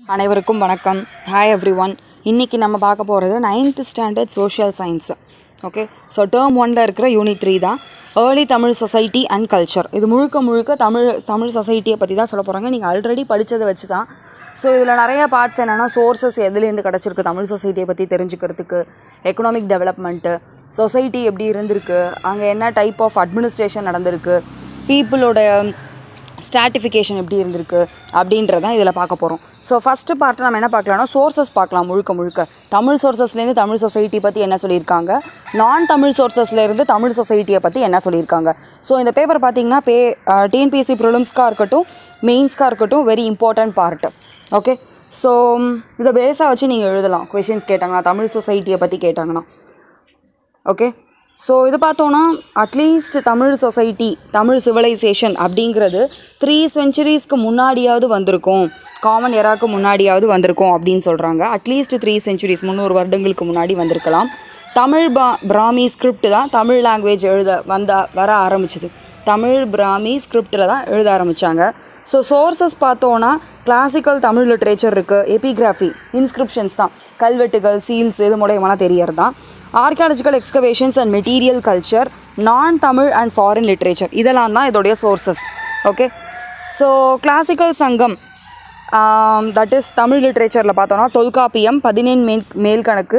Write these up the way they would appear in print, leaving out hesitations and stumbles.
அனைவருக்கும் வணக்கம். Hi everyone. இன்றைக்கி நம்ம பார்க்க போகிறது 9th standard social science. Okay, so term 1ல் இருக்கிற யூனிட் 3 தான் early Tamil society and culture. இது முழுக்க தமிழ் சொசைட்டியை பற்றி தான் சொல்ல போகிறாங்க. நீங்கள் ஆல்ரெடி படித்ததை வச்சு தான். ஸோ இதில் நிறைய பார்ட்ஸ் என்னென்னா, சோர்ஸஸ் எதுலேருந்து கிடச்சிருக்கு தமிழ் சொசைட்டியை பற்றி தெரிஞ்சுக்கிறதுக்கு, எக்கனாமிக் டெவலப்மெண்ட்டு, சொசைட்டி எப்படி இருந்திருக்கு, அங்கே என்ன டைப் ஆஃப் அட்மினிஸ்ட்ரேஷன் நடந்திருக்கு, பீப்புளோட ஸ்ட்ராட்டிஃபிகேஷன் எப்படி இருந்திருக்கு அப்படின்றதான் இதில் பார்க்க போகிறோம். ஸோ ஃபஸ்ட்டு பார்ட்டு நம்ம என்ன பார்க்கலாம்னா, சோர்ஸஸ் பார்க்கலாம். முழுக்க தமிழ் சோர்ஸஸ்லேருந்து தமிழ் சொசைட்டி பற்றி என்ன சொல்லியிருக்காங்க, நான் தமிழ் சோர்ஸஸ்லேருந்து தமிழ் சொசைட்டியை பற்றி என்ன சொல்லியிருக்காங்க. ஸோ இந்த பேப்பர் பார்த்திங்கன்னா டிஎன்பிஎஸ்சி ப்ரிலிம்ஸ்க்காக இருக்கட்டும், மெயின்ஸ்க்காக இருக்கட்டும், very important part. Okay, so இதை பேஸாக வச்சு நீங்கள் எழுதலாம். கொஷின்ஸ் கேட்டாங்கன்னா, தமிழ் சொசைட்டியை பற்றி கேட்டாங்கன்னா. ஓகே, ஸோ இது பார்த்தோன்னா at least Tamil society, Tamil civilisation அப்படிங்கிறது 3 centuries முன்னாடியாவது வந்திருக்கும், காமன் எராக்கு முன்னாடியாவது வந்திருக்கும் அப்படின்னு சொல்கிறாங்க. அட்லீஸ்ட் 3 centuries 300 வருடங்களுக்கு முன்னாடி வந்திருக்கலாம். தமிழ் பிராமி ஸ்கிரிப்ட் தான் தமிழ் லாங்குவேஜ் வர ஆரம்பிச்சிது. தமிழ் பிராமி ஸ்கிரிப்டில் தான் எழுத ஆரம்பித்தாங்க. ஸோ சோர்ஸஸ் பார்த்தோன்னா கிளாசிக்கல் தமிழ் லிட்ரேச்சர் இருக்குது, எபிகிராஃபி, இன்ஸ்கிரிப்ஷன்ஸ் தான், கல்வெட்டுகள், சீல்ஸ், இது மூலயமா தெரியறது தான். Archaeological excavations and material culture, நான் தமிழ் அண்ட் ஃபாரின் லிட்ரேச்சர், இதெல்லாம் தான் இதோடைய sources. Okay, so classical Sangam, that is Tamil லிட்ரேச்சரில் பார்த்தோன்னா தொல்காப்பியம், 14 மேல்கணக்கு,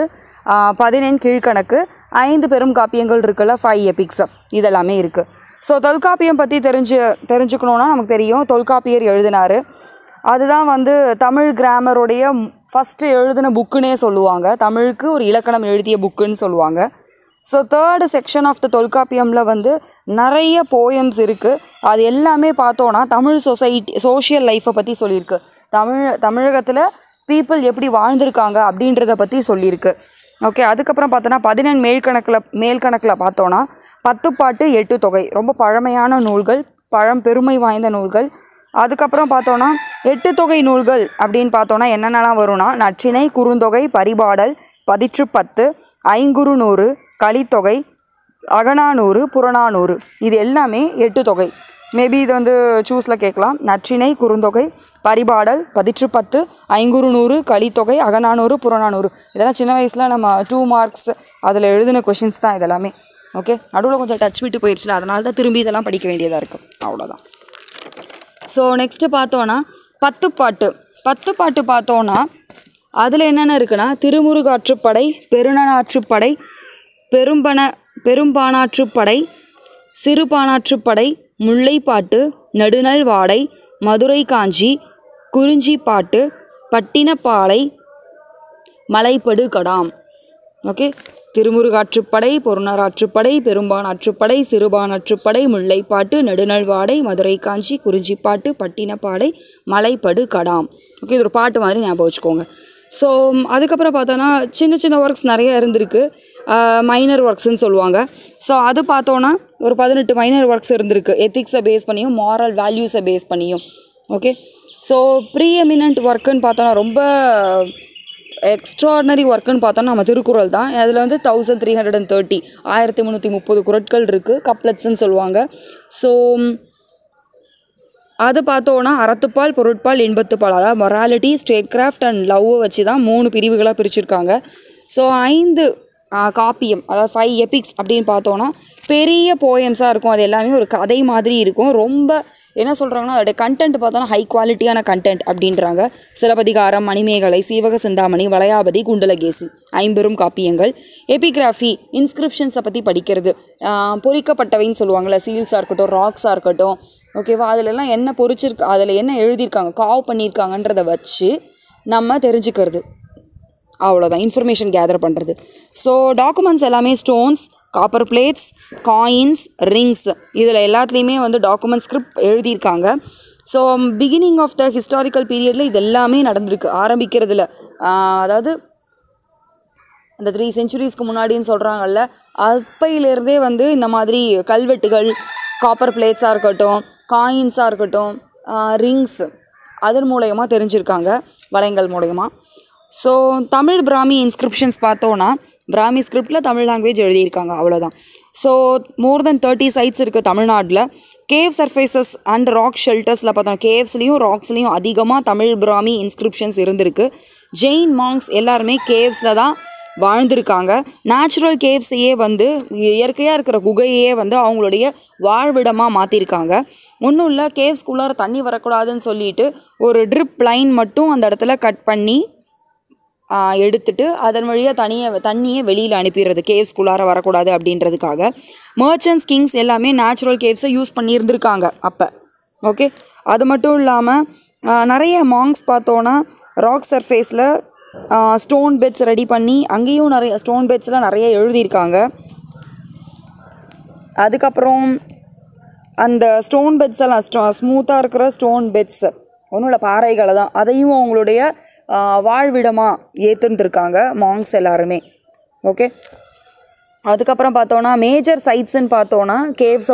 14 கீழ்கணக்கு, 5 பெரும் காப்பியங்கள் இருக்குல்ல, 5 எபிக்ஸ், இதெல்லாமே இருக்குது. ஸோ தொல்காப்பியம் பற்றி தெரிஞ்சுக்கணுன்னா நமக்கு தெரியும், தொல்காப்பியர் எழுதினார். அதுதான் தமிழ் கிராமருடைய ஃபஸ்ட்டு எழுதின புக்குன்னே சொல்லுவாங்க. தமிழுக்கு ஒரு இலக்கணம் எழுதிய புக்குன்னு சொல்லுவாங்க. So 3rd section of the தொல்காப்பியமில் நிறைய போயம்ஸ் இருக்குது. அது எல்லாமே பார்த்தோன்னா தமிழ் சோஷியல் லைஃப்பை பற்றி சொல்லியிருக்கு. தமிழகத்தில் பீப்புள் எப்படி வாழ்ந்திருக்காங்க அப்படின்றத பற்றி சொல்லியிருக்கு. ஓகே, அதுக்கப்புறம் பார்த்தோன்னா 14 மேல்கணக்கில் பார்த்தோன்னா 10 பாட்டு 8 தொகை, ரொம்ப பழமையான நூல்கள், பெருமை வாய்ந்த நூல்கள். அதுக்கப்புறம் பார்த்தோன்னா 8 தொகை நூல்கள் அப்படின்னு பார்த்தோன்னா என்னென்னலாம் வரும்னா, நற்றிணை, குறுந்தொகை, பரிபாடல், பதிற்று10, ஐங்குறுநூறு, கலித்தொகை, அகநானூறு, புறநானூறு, இது எல்லாமே 8 தொகை. மேபி இது சூஸில் கேட்கலாம். நற்றிணை, குறுந்தொகை, பரிபாடல், பதிற்று10, ஐங்குறுநூறு, கலித்தொகை, அகநானூறு, புறநானூறு, இதெல்லாம் சின்ன வயசில் நம்ம 2 marks அதில் எழுதின கொஷின்ஸ் தான் இதெல்லாமே. ஓகே, நடுவில் கொஞ்சம் டச் விட்டு போயிடுச்சுல, அதனால தான் திரும்பி இதெல்லாம் படிக்க வேண்டியதாக இருக்குது. அவ்வளோதான். ஸோ நெக்ஸ்ட்டு பார்த்தோன்னா 10 பாட்டு பார்த்தோன்னா அதில் என்னென்ன இருக்குன்னா, திருமுருகாற்றுப்படை, பெருநனாற்றுப்படை, பெரும்பானாற்றுப்படை, சிறுபானாற்றுப்படை, முல்லைப்பாட்டு, நெடுநல் வாடை, மதுரை காஞ்சி, குறிஞ்சிப்பாட்டு, பட்டினப்பாலை, மலைப்படு கடாம். ஓகே, திருமுருகாற்றுப்படை, பொருணராற்றுப்படை, பெரும்பானாற்றுப்படை, சிறுபானாற்றுப்படை, முல்லைப்பாட்டு, நெடுநல்வாடை, மதுரை காஞ்சி, குறிஞ்சிப்பாட்டு, பட்டினப்பாடை, மலைப்படு கடாம். ஓகே, இது ஒரு பாட்டு மாதிரி ஞாபகம் வச்சுக்கோங்க. ஸோ அதுக்கப்புறம் பார்த்தோன்னா சின்ன ஒர்க்ஸ் நிறைய இருந்திருக்கு, மைனர் ஒர்க்ஸ்ன்னு சொல்லுவாங்க. ஸோ அது பார்த்தோன்னா ஒரு 18 மைனர் ஒர்க்ஸ் இருந்திருக்கு, எத்திக்ஸை பேஸ் பண்ணியும் மாரல் வேல்யூஸை பேஸ் பண்ணியும். ஓகே, ஸோ ப்ரீஎமினன்ட் ஒர்க்குன்னு பார்த்தோன்னா, ரொம்ப எக்ஸ்ட்ராடினரி ஒர்க்குன்னு பார்த்தோன்னா நம்ம திருக்குறள் தான். அதில் 1330 1330 குறட்கள் இருக்குது, கப்லெட்ஸ்ன்னு சொல்லுவாங்க. ஸோ அது பார்த்தோன்னா அறத்துப்பால், பொருட்பால், இன்பத்துப்பால், அதாவது மொராலிட்டி, ஸ்டேட் கிராஃப்ட் அண்ட் லவ்வை வச்சு தான் 3 பிரிவுகளாக பிரிச்சுருக்காங்க. ஸோ 5 காப்பியம், அதாவது 5 எபிக்ஸ் அப்படின்னு பார்த்தோன்னா பெரிய போயம்ஸாக இருக்கும். அது எல்லாமே ஒரு கதை மாதிரி இருக்கும். ரொம்ப என்ன சொல்கிறாங்கன்னா, அதோடைய கண்டென்ட் பார்த்தோன்னா ஹை குவாலிட்டியான கண்டென்ட் அப்படின்றாங்க. சிலப்பதிகாரம், மணிமேகலை, சீவக சிந்தாமணி, வளையாபதி, குண்டலகேசி, 5 பெரும் காப்பியங்கள். எபிகிராஃபி, இன்ஸ்கிரிப்ஷன்ஸை பற்றி படிக்கிறது, பொறிக்கப்பட்டவைன்னு சொல்லுவாங்கள்ல, சீல்ஸாக இருக்கட்டும், ராக்ஸாக இருக்கட்டும். ஓகேவா, அதிலெல்லாம் என்ன பொறிச்சிருக்கு, அதில் என்ன எழுதியிருக்காங்க, காவ் பண்ணியிருக்காங்கன்றதை வச்சு நம்ம தெரிஞ்சுக்கிறது. அவ்வளோதான், இன்ஃபர்மேஷன் கேதர் பண்ணுறது. ஸோ டாக்குமெண்ட்ஸ் எல்லாமே stones, copper plates, coins, rings, இதில் எல்லாத்துலேயுமே டாக்குமெண்ட் ஸ்கிரிப்ட் எழுதியிருக்காங்க. So beginning of the historical பீரியடில் இது எல்லாமே நடந்திருக்கு. ஆரம்பிக்கிறதுல அதாவது அந்த 3 centuries முன்னாடின்னு சொல்கிறாங்கல்ல, அப்பையிலேருந்தே இந்த மாதிரி கல்வெட்டுகள், காப்பர் பிளேட்ஸாக இருக்கட்டும், காயின்ஸாக இருக்கட்டும், ரிங்ஸ், அதன் மூலயமா தெரிஞ்சிருக்காங்க, வளையங்கள் மூலயமா. ஸோ தமிழ் பிராமி இன்ஸ்கிரிப்ஷன்ஸ் பார்த்தோன்னா பிராமி ஸ்கிரிப்டில் தமிழ் லாங்குவேஜ் எழுதியிருக்காங்க, அவ்வளோதான். ஸோ மோர் தென் 30 sites இருக்குது தமிழ்நாட்டில். கேவ் சர்ஃபேசஸ் அண்ட் ராக் ஷெல்டர்ஸில் பார்த்தோம், கேவ்ஸ்லேயும் ராக்ஸ்லேயும் அதிகமாக தமிழ் பிராமி இன்ஸ்கிரிப்ஷன்ஸ் இருந்திருக்கு. ஜெயின் மாங்க்ஸ் எல்லாருமே கேவ்ஸில் தான் வாழ்ந்திருக்காங்க. நேச்சுரல் கேவ்ஸையே வந்து இயற்கையாக இருக்கிற குகையே வந்து அவங்களுடைய வாழ்விடமாக மாற்றிருக்காங்க. ஒன்றும் இல்லை, கேவ்ஸ்குள்ளார தண்ணி வரக்கூடாதுன்னு சொல்லிட்டு ஒரு ட்ரிப் லைன் மட்டும் அந்த இடத்துல கட் பண்ணி எடுத்துட்டு அதன் வழியாக தண்ணியை வெளியில் அனுப்பிடுறது, கேவ்ஸ்குள்ளார வரக்கூடாது அப்படின்றதுக்காக. மர்ச்சன்ட்ஸ், கிங்ஸ் எல்லாமே நேச்சுரல் கேவ்ஸை யூஸ் பண்ணியிருந்திருக்காங்க அப்போ. ஓகே, அது மட்டும் இல்லாமல் நிறைய மாங்க்ஸ் பார்த்தோன்னா ராக் சர்ஃபேஸில் ஸ்டோன் பெட்ஸ் ரெடி பண்ணி அங்கேயும் நிறைய ஸ்டோன் பெட்ஸ்லாம் நிறைய எழுதியிருக்காங்க. அதுக்கப்புறம் அந்த ஸ்டோன் பெட்ஸ் எல்லாம் ஸ்மூத்தாக இருக்கிற ஸ்டோன் பெட்ஸ் ஒன்றும் இல்லை, பாறைகளை தான், அதையும் அவங்களுடைய வாழ்விடமாக ஏற்றுருந்துருக்காங்க மாங்க்ஸ் எல்லாருமே. ஓகே, அதுக்கப்புறம் பார்த்தோன்னா மேஜர் சைட்ஸ்ன்னு பார்த்தோன்னா கேவ்ஸை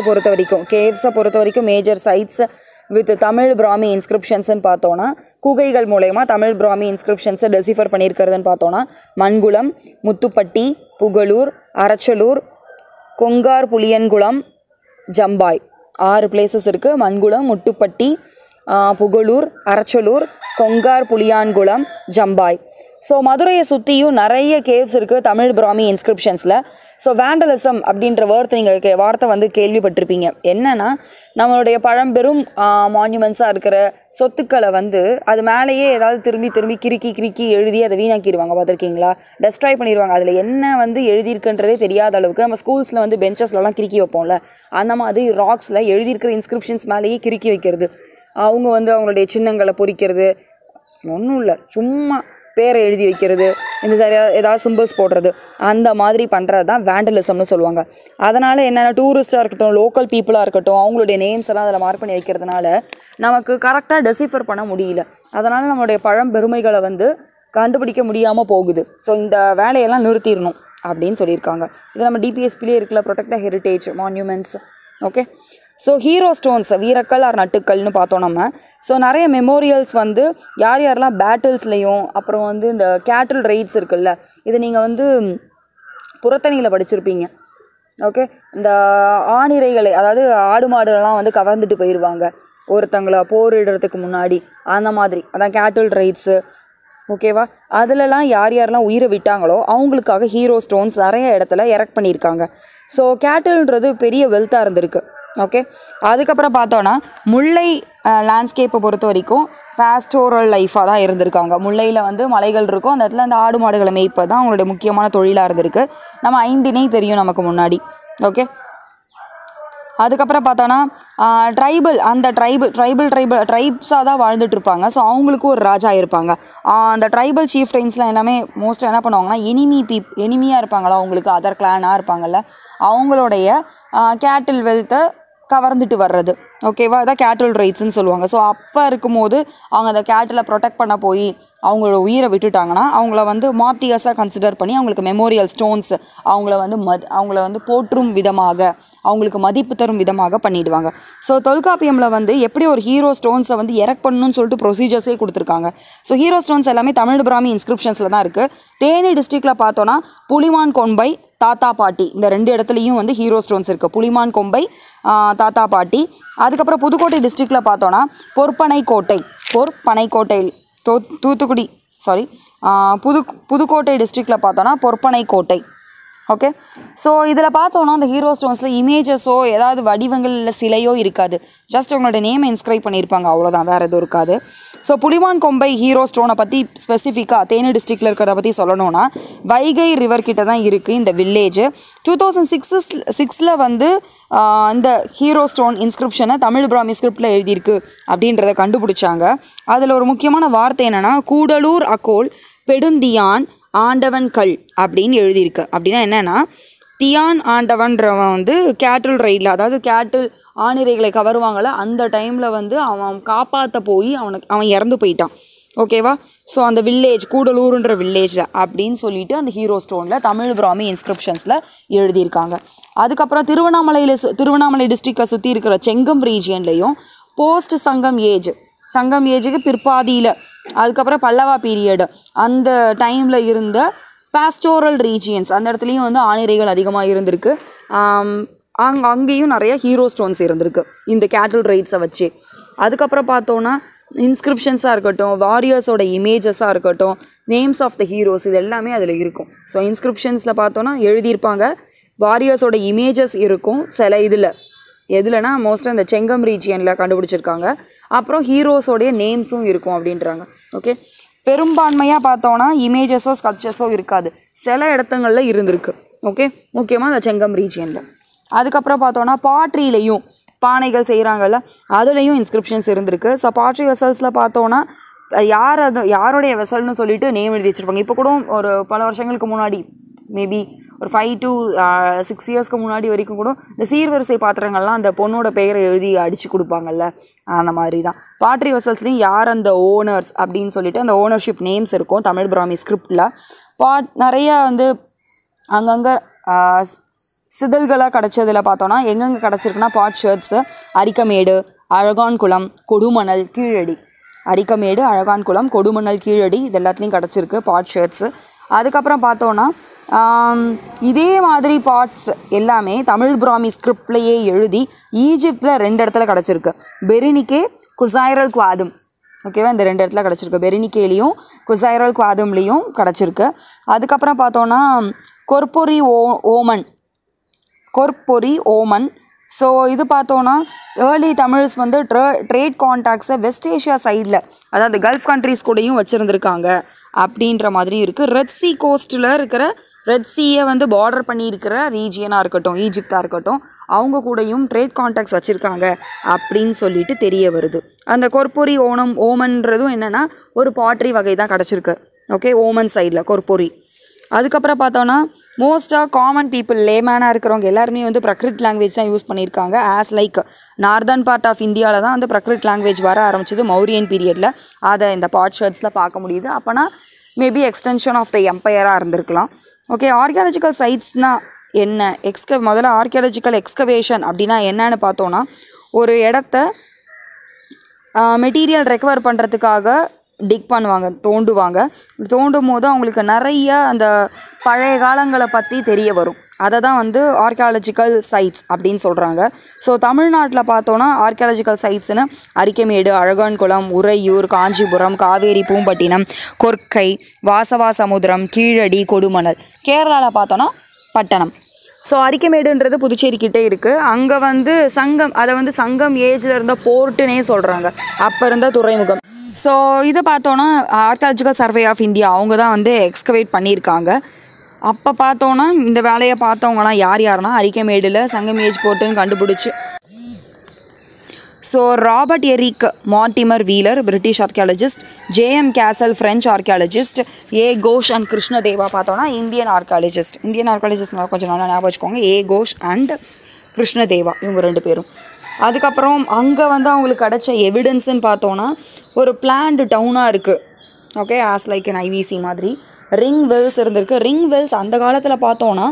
பொறுத்த வரைக்கும் major sites with Tamil Brahmi இன்ஸ்கிரிப்ஷன்ஸ்ன்னு பார்த்தோன்னா குகைகள் மூலயமா தமிழ் பிராமி இன்ஸ்கிரிப்ஷன்ஸை டெசிஃபர் பண்ணியிருக்கிறதுன்னு பார்த்தோன்னா மண்குளம், முத்துப்பட்டி, புகழூர், அரச்சலூர், கொங்கார் புளியன்குளம், ஜம்பாய் 6 பிளேசஸ் இருக்குது. மண்குளம், முட்டுப்பட்டி, புகழூர், அரச்சலூர், கொங்கார் புளியான்குளம், ஜம்பாய். ஸோ மதுரையை சுற்றியும் நிறைய கேவ்ஸ் இருக்குது தமிழ் பிராமி இன்ஸ்கிரிப்ஷன்ஸில். ஸோ வேண்டலிசம் அப்படின்ற வார்த்தை வந்து கேள்விப்பட்டிருப்பீங்க. என்னென்னா, நம்மளுடைய பழம்பெரும் மான்யூமெண்ட்ஸாக இருக்கிற சொத்துக்களை வந்து அது மேலேயே ஏதாவது திரும்பி கிறுக்கி எழுதி அதை வீணாக்கிடுவாங்க, பார்த்துருக்கீங்களா? டெஸ்ட்ராய் பண்ணிடுவாங்க. அதில் என்ன வந்து எழுதியிருக்குன்றதே தெரியாத அளவுக்கு. நம்ம ஸ்கூல்ஸில் வந்து பெஞ்சஸ்லலாம் கிறுக்கி வைப்போம்ல, அந்த மாதிரி ராக்ஸில் எழுதியிருக்கிற இன்ஸ்கிரிப்ஷன்ஸ் மேலேயே கிறுக்கி வைக்கிறது, அவங்க வந்து அவங்களுடைய சின்னங்களை பொறிக்கிறது, ஒன்றும் இல்லை சும்மா பேரை எழுதி வைக்கிறது, இந்த சரியாக ஏதாவது சிம்பிள்ஸ் போடுறது, அந்த மாதிரி பண்ணுறது தான் வேண்டலிசம்னு சொல்லுவாங்க. அதனால் என்னென்ன டூரிஸ்ட்டாக இருக்கட்டும், லோக்கல் பீப்புளாக இருக்கட்டும், அவங்களுடைய நேம்ஸ் எல்லாம் அதில் மார்க் பண்ணி வைக்கிறதுனால நமக்கு கரெக்டாக டெசிஃபர் பண்ண முடியல. அதனால் நம்மளுடைய பழம்பெருமைகளை வந்து கண்டுபிடிக்க முடியாமல் போகுது. ஸோ இந்த வேலையெல்லாம் நிறுத்திடணும் அப்படின்னு சொல்லியிருக்காங்க. இது நம்ம டிபிஎஸ்பிலே இருக்குல்ல, protect the heritage monuments. Okay, so hero stones, வீரக்கல் ஆர் நட்டுக்கல்னு பார்த்தோம் நம்ம. ஸோ நிறைய மெமோரியல்ஸ் வந்து யாரெல்லாம் பேட்டில்ஸ்லேயும், அப்புறம் வந்து இந்த கேட்டில் ரைட்ஸ் இருக்குல்ல, இது நீங்கள் வந்து புறத்தணியில் படிச்சிருப்பீங்க. ஓகே, இந்த ஆணிரைகளை, அதாவது ஆடு மாடுலாம் வந்து கவர்ந்துட்டு போயிடுவாங்க ஒருத்தங்களை போரிடுறதுக்கு முன்னாடி, அந்த மாதிரி அதான் கேட்டில் ரைட்ஸு. ஓகேவா, அதிலலாம் யாரெல்லாம் உயிரை விட்டாங்களோ அவங்களுக்காக ஹீரோ ஸ்டோன்ஸ் நிறைய இடத்துல எரெக்ட் பண்ணியிருக்காங்க. ஸோ கேட்டில்ன்றது பெரிய வெல்த்தாக இருந்திருக்கு. ஓகே, அதுக்கப்புறம் பார்த்தோன்னா முல்லை லேண்ட்ஸ்கேப்பை பொறுத்த வரைக்கும் பாஸ்டோரல் லைஃபாக தான் இருந்திருக்காங்க. முல்லையில் வந்து மலைகள் இருக்கும், அந்த இடத்துல அந்த ஆடு மாடுகளை மேய்ப்பது தான் அவங்களுடைய முக்கியமான தொழிலாக இருந்திருக்கு. நம்ம 5 இணை தெரியும் நமக்கு முன்னாடி. ஓகே, அதுக்கப்புறம் பார்த்தோன்னா ட்ரைப்ஸாக தான் வாழ்ந்துட்டுருப்பாங்க. ஸோ அவங்களுக்கு ஒரு ராஜா இருப்பாங்க. அந்த ட்ரைபல் சீஃப்டைன்ஸ்லாம் எல்லாமே மோஸ்ட்டாக என்ன பண்ணுவாங்கன்னா, எனிமியாக இருப்பாங்களா அவங்களுக்கு, அதர் கிளானாக இருப்பாங்கள்ல, அவங்களுடைய கேட்டில் வெல்த்தை கவர்ந்துட்டு வர்றது. ஓகேவா, அதான் கேட்டில் ரைட்ஸ்ன்னு சொல்லுவாங்க. ஸோ அப்போ இருக்கும்போது அவங்க அந்த கேட்டிலை ப்ரொடெக்ட் பண்ண போய் அவங்களோட உயிரை விட்டுட்டாங்கன்னா அவங்கள வந்து மார்ட்டியர்ஸாக கன்சிடர் பண்ணி அவங்களுக்கு மெமோரியல் ஸ்டோன்ஸ் அவங்கள வந்து போற்றும் விதமாக, அவங்களுக்கு மதிப்பு தரும் விதமாக பண்ணிவிடுவாங்க. ஸோ தொல்காப்பியமில் வந்து எப்படி ஒரு ஹீரோ ஸ்டோன்ஸை வந்து எரெக்ட் பண்ணணும்னு சொல்லிட்டு ப்ரொசீஜர்ஸே கொடுத்துருக்காங்க. ஸோ ஹீரோ ஸ்டோன்ஸ் எல்லாமே தமிழ் பிராமி இன்ஸ்கிரிப்ஷன்ஸில் தான் இருக்குது. தேனி டிஸ்ட்ரிக்டில் பார்த்தோன்னா புலிமான் கொம்பை, தாத்தா பாட்டி, இந்த 2 இடத்துலையும் வந்து ஹீரோ ஸ்டோன்ஸ் இருக்குது. புலிமான் கொம்பை, தாத்தா பாட்டி. அதுக்கப்புறம் புதுக்கோட்டை டிஸ்ட்ரிக்டில் பார்த்தோன்னா பொற்பனைக்கோட்டை தூத்துக்குடி புதுக்கோட்டை டிஸ்ட்ரிக்டில் பார்த்தோன்னா பொற்பனைக்கோட்டை. ஓகே, ஸோ இதில் பார்த்தோன்னா அந்த ஹீரோ ஸ்டோன்ஸில் இமேஜஸோ ஏதாவது வடிவங்கள் இல்லை சிலையோ இருக்காது. ஜஸ்ட் அவங்களோட நேமை இன்ஸ்கிரைப் பண்ணியிருப்பாங்க, அவ்வளோதான், வேறு எதுவும் இருக்காது. ஸோ புலிமான் கொம்பை ஹீரோ ஸ்டோனை பற்றி ஸ்பெசிஃபிக்காக தேனி டிஸ்ட்ரிக்டில் இருக்கிறத பற்றி சொல்லணும்னா, வைகை ரிவர் கிட்ட தான் இருக்குது இந்த வில்லேஜ். 2006 வந்து இந்த ஹீரோ ஸ்டோன் இன்ஸ்கிரிப்ஷனை தமிழ் பிராமி ஸ்கிரிப்டில் எழுதியிருக்கு அப்படின்றத கண்டுபிடிச்சாங்க. அதில் ஒரு முக்கியமான வார்த்தை என்னென்னா, கூடலூர் அக்கோல் பெடுந்தியான் ஆண்டவன் கல் அப்படின்னு எழுதியிருக்கு. அப்படின்னா என்னென்னா, தியான் ஆண்டவன்றவன் வந்து கேட்டில் ரைடில், அதாவது கேட்டில் ஆணிரைகளை கவருவாங்கள, அந்த டைமில் வந்து அவன் காப்பாற்ற போய் அவன் இறந்து போயிட்டான். ஓகேவா, ஸோ அந்த வில்லேஜ் கூடலூருன்ற வில்லேஜில் அப்படின்னு சொல்லிட்டு அந்த ஹீரோ ஸ்டோனில் தமிழ் பிராமி இன்ஸ்கிரிப்ஷன்ஸில் எழுதியிருக்காங்க. அதுக்கப்புறம் திருவண்ணாமலை டிஸ்ட்ரிக்டை சுற்றி இருக்கிற செங்கம் ரீஜியன்லேயும் போஸ்ட் சங்கம் ஏஜுக்கு பிற்பாதியில், அதுக்கப்புறம் பல்லவா பீரியடு அந்த டைமில் இருந்த பாஸ்டோரல் ரீஜியன்ஸ், அந்த இடத்துலையும் வந்து ஆணிரைகள் அதிகமாக இருந்திருக்கு. அங்கேயும் நிறைய ஹீரோ ஸ்டோன்ஸ் இருந்திருக்கு இந்த கேட்டில் ரைட்ஸை வச்சு. அதுக்கப்புறம் பார்த்தோன்னா இன்ஸ்கிரிப்ஷன்ஸாக இருக்கட்டும், வாரியர்ஸோட இமேஜஸாக இருக்கட்டும், நேம்ஸ் ஆஃப் த ஹீரோஸ், இது எல்லாமே அதில் இருக்கும். ஸோ இன்ஸ்கிரிப்ஷன்ஸில் பார்த்தோன்னா எழுதியிருப்பாங்க, வாரியர்ஸோட இமேஜஸ் இருக்கும் சில எதுலனா மோஸ்ட்டாக இந்த செங்கம் ரீஜியனில் கண்டுபிடிச்சிருக்காங்க. அப்புறம் ஹீரோஸோடைய நேம்ஸும் இருக்கும் அப்படின்றாங்க. ஓகே, பெரும்பான்மையாக பார்த்தோன்னா இமேஜஸோ ஸ்கல்ப்சர்ஸோ இருக்காது, சில இடத்துங்களில் இருந்திருக்கு. ஓகே, முக்கியமாக இந்த செங்கம் ரீஜியனில். அதுக்கப்புறம் பார்த்தோன்னா பாட்ரிலையும் பானைகள் செய்கிறாங்கல்ல, அதுலேயும் இன்ஸ்கிரிப்ஷன்ஸ் இருந்திருக்கு. ஸோ பாட்ரி வெசல்ஸில் பார்த்தோன்னா யாருடைய வெசல்னு சொல்லிட்டு நேம் எழுதி வச்சுருப்பாங்க. இப்போ கூட ஒரு பல வருஷங்களுக்கு முன்னாடி, மேபி ஒரு 5 to 6 இயர்ஸ்க்கு முன்னாடி வரைக்கும் கூட இந்த சீர்வரிசை பாத்திரங்கள்லாம் அந்த பொண்ணோட பெயரை எழுதி அடித்து கொடுப்பாங்கல்ல, அந்த மாதிரி தான் பாட்ரி வெசல்ஸ்லேயும் யார் அந்த ஓனர்ஸ் அப்படின்னு சொல்லிட்டு அந்த ஓனர்ஷிப் நேம்ஸ் இருக்கும் தமிழ் பிராமி ஸ்கிரிப்டில். நிறையா வந்து அங்கங்கே சிதல்களாக கிடச்சதில் பார்த்தோன்னா எங்கெங்கே கிடச்சிருக்குன்னா பாட் ஷர்ட்ஸு, அரிக்கமேடு, அழகான்குளம், கொடுமணல், கீழடி. அரிக்கமேடு, அழகான்குளம், கொடுமணல், கீழடி இது எல்லாத்துலேயும் கிடச்சிருக்கு பாட் ஷர்ட்ஸு. அதுக்கப்புறம் பார்த்தோன்னா இதே மாதிரி பாட்ஸ் எல்லாமே தமிழ் பிராமி ஸ்கிரிப்ட்லேயே எழுதி ஈஜிப்டில் 2 இடத்துல கிடச்சிருக்கு. பெரினிக்கே, குசைரல் குவாதும். ஓகேவா, இந்த 2 இடத்துல கிடச்சிருக்கு. பெரினிக்கேலையும் குசைரல் குவாதும்லேயும் கிடச்சிருக்கு. அதுக்கப்புறம் பார்த்தோன்னா கொர்பொரி ஓமன். ஸோ இது பார்த்தோன்னா ஏர்லி தமிழ்ஸ் வந்து ட்ரேட் கான்டாக்ட்ஸை வெஸ்ட் ஏஷியா சைடில், அதாவது கல்ஃப் கண்ட்ரிஸ் கூடயும் வச்சுருந்துருக்காங்க அப்படின்ற மாதிரி இருக்குது. ரெட் சி கோஸ்ட்டில் இருக்கிற ரெட் சீயை வந்து பார்டர் பண்ணியிருக்கிற ரீஜியனாக இருக்கட்டும், ஈஜிப்டாக இருக்கட்டும், அவங்க கூடயும் ட்ரேட் கான்டாக்ட்ஸ் வச்சுருக்காங்க அப்படின்னு சொல்லிட்டு தெரிய வருது. அந்த கொர்பொரி ஓமன்றதும் என்னென்னா ஒரு பாட்ரி வகை தான் கிடச்சிருக்கு. ஓகே, ஓமன் சைடில் கொர்பொரி. அதுக்கப்புறம் பார்த்தோன்னா மோஸ்ட்டாக காமன் பீப்புள், லேமேனாக இருக்கிறவங்க எல்லாருமே வந்து ப்ரக்ரிட் லாங்குவேஜ் தான் யூஸ் பண்ணியிருக்காங்க. லைக் நார்தர்ன் பார்ட் ஆஃப் இந்தியாவில் தான் வந்து ப்ரக்ரிட் லாங்குவேஜ் வர ஆரம்பிச்சது மௌரியன் பீரியடில். அதை இந்த பாட் ஷர்ட்ஸில் பார்க்க முடியுது. அப்போனா மேபி எக்ஸ்டென்ஷன் ஆஃப் த எம்பையராக இருந்திருக்கலாம். ஓகே, ஆர்கியாலஜிக்கல் சைட்ஸ்னால் என்ன? முதல்ல ஆர்கியாலஜிக்கல் எக்ஸ்கவேஷன் அப்படின்னா என்னன்னு பார்த்தோன்னா, ஒரு இடத்த மெட்டீரியல் ரெக்கவர் பண்ணுறதுக்காக டிக் பண்ணுவாங்க, தோண்டும் போது அவங்களுக்கு நிறைய அந்த பழைய காலங்களை பற்றி தெரிய வரும். அதை தான் வந்து ஆர்கியாலஜிக்கல் சைட்ஸ் அப்படின்னு சொல்கிறாங்க. ஸோ தமிழ்நாட்டில் பார்த்தோன்னா ஆர்கியாலஜிக்கல் சைட்ஸ்னு அரிக்கமேடு, அழகான்குளம், உறையூர், காஞ்சிபுரம், காவேரி, பூம்பட்டினம், கொர்க்கை, வாசவாசமுத்திரம், கீழடி, கொடுமணல். கேரளாவில் பார்த்தோன்னா பட்டணம். ஸோ அரிக்கமேடுன்றது புதுச்சேரிக்கிட்டே இருக்குது. அங்கே வந்து சங்கம் ஏஜில் இருந்த போர்ட்டுனே சொல்கிறாங்க, அப்போ இருந்த துறைமுகம். ஸோ இதை பார்த்தோன்னா ஆர்கியாலஜிக்கல் சர்வே ஆஃப் இந்தியா அவங்க தான் வந்து எக்ஸ்கவேட் பண்ணியிருக்காங்க. அப்போ பார்த்தோன்னா இந்த வேலையை பார்த்தவங்களாம் யாருன்னா அரிக்கமேடில் சங்கம் ஏஜ் போர்ட்டுன்னு கண்டுபிடிச்சி. So Robert Eric Mortimer Wheeler British archaeologist, JM Casal French archaeologist, A Ghosh and Krishnadeva பார்த்தோன்னா இந்தியன் ஆர்கியாலஜிஸ்ட் கொஞ்சம் நல்லா ஞாபகம் வச்சுக்கோங்க. ஏ கோஷ் அண்ட் கிருஷ்ணதேவா இவங்க 2 பேரும். அதுக்கப்புறம் அங்கே வந்து அவங்களுக்கு கிடச்ச எவிடன்ஸுன்னு பார்த்தோன்னா ஒரு பிளான்டு டவுனாக இருக்குது. ஓகே, லைக் an ஐவிசி மாதிரி ரிங் வெல்ஸ் இருந்திருக்கு. ரிங் வெல்ஸ் அந்த காலத்தில் பார்த்தோன்னா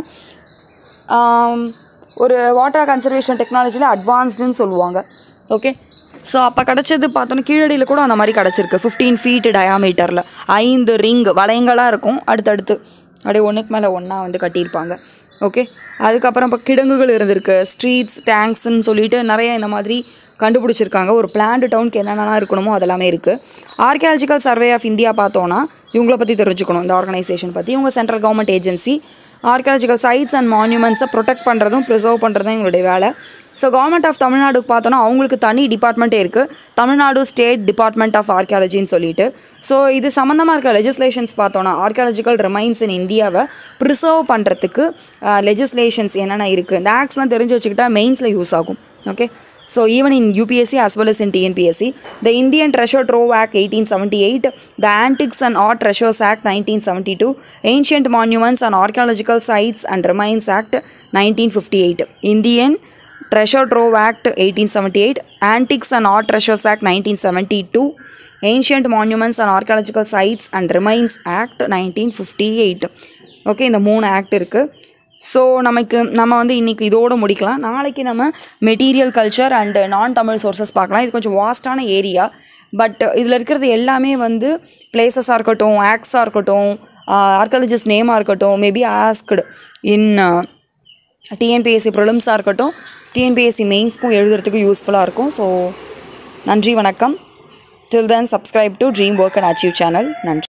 ஒரு வாட்டர் கன்சர்வேஷன் டெக்னாலஜியில் அட்வான்ஸ்டுன்னு சொல்லுவாங்க. ஓகே, ஸோ அப்போ கிடச்சது பார்த்தோன்னா கீழடியில் கூட அந்த மாதிரி கிடச்சிருக்கு. 15 feet டயாமீட்டரில் 5 ரிங் வளையங்களாக இருக்கும், அடுத்தடுத்து அப்படியே ஒன்றுக்கு மேலே ஒன்றா வந்து கட்டியிருப்பாங்க. ஓகே, அதுக்கப்புறம் இப்போ கிடங்குகள் இருந்திருக்கு, ஸ்ட்ரீட்ஸ், டேங்க்ஸ்ன்னு சொல்லிட்டு நிறைய இந்த மாதிரி கண்டுபிடிச்சிருக்காங்க. ஒரு பிளான்டு டவுனுக்கு என்னென்னலாம் இருக்கணுமோ அதெல்லாமே இருக்குது. ஆர்கியாலஜிக்கல் சர்வே ஆஃப் இந்தியா பார்த்தோன்னா இவங்கள பற்றி தெரிஞ்சுக்கணும், இந்த ஆர்கனைசேஷன் பற்றி. இவங்க central government agency. Archaeological sites and மான்யூமெண்ட்ஸை ப்ரொடெக்ட் பண்ணுறதும் ப்ரிசர்வ் பண்ணுறதும் இவங்களுடைய வேலை. ஸோ கவர்மெண்ட் ஆஃப் தமிழ்நாடுக்கு பார்த்தோன்னா அவங்களுக்கு தனி டிபார்ட்மெண்ட்டே இருக்குது, தமிழ்நாடு ஸ்டேட் டிபார்ட்மெண்ட் ஆஃப் ஆர்கியாலஜின்னு சொல்லிட்டு. ஸோ இது சம்மந்தமாக இருக்க லெஜிஸ்லேஷன்ஸ் பார்த்தோன்னா ஆர்கியாலஜிக்கல் ரிமைன்ஸ் இன் இந்தியாவை ப்ரிசர்வ் பண்ணுறதுக்கு லெஜிஸ்லேஷன்ஸ் என்னென்ன இருக்குது, இந்த ஆக்ட்ஸ்லாம் தெரிஞ்சு வச்சுக்கிட்டா மெயின்ஸில் யூஸ் ஆகும். Okay, so even in UPSC as well as in TNPSC, the Indian Treasure Trove Act 1878, the Antiques and Art Treasures Act 1972, Ancient Monuments and Archaeological Sites and Remains Act 1958, Indian Treasure Trove Act 1878, Antiques and Art Treasures Act 1972, Ancient Monuments and Archaeological Sites and Remains Act 1958. Okay, இந்த 3 act இருக்குது. So நம்ம வந்து இன்றைக்கி இதோடு முடிக்கலாம். நாளைக்கு நம்ம material culture and நான் தமிழ் சோர்ஸஸ் பார்க்கலாம். இது கொஞ்சம் வாஸ்டான ஏரியா, பட் இதில் இருக்கிறது எல்லாமே வந்து பிளேசஸாக இருக்கட்டும், ஆக்ட்ஸாக இருக்கட்டும், ஆர்கியாலஜிஸ்ட் நேமாக இருக்கட்டும், மேபி ஆஸ்க்டு இன் டிஎன்பிஎஸ்சி ப்ரிலிம்ஸாக இருக்கட்டும், டிஎன்பிஎஸ்சி மெயின்ஸ்க்கும் எழுதுறதுக்கு யூஸ்ஃபுல்லாக இருக்கும். ஸோ நன்றி, வணக்கம். Till then, subscribe to Dream Work and Achieve channel. நன்றி.